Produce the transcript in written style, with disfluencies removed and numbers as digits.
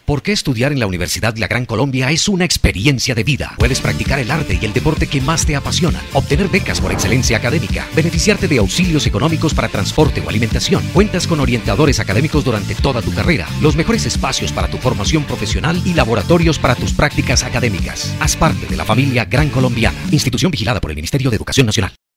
Porque estudiar en la Universidad La Gran Colombia es una experiencia de vida. Puedes practicar el arte y el deporte que más te apasionan, obtener becas por excelencia académica, beneficiarte de auxilios económicos para transporte o alimentación. Cuentas con orientadores académicos durante toda tu carrera, los mejores espacios para tu formación profesional y laboratorios para tus prácticas académicas. Haz parte de la familia Gran Colombiana, institución vigilada por el Ministerio de Educación Nacional.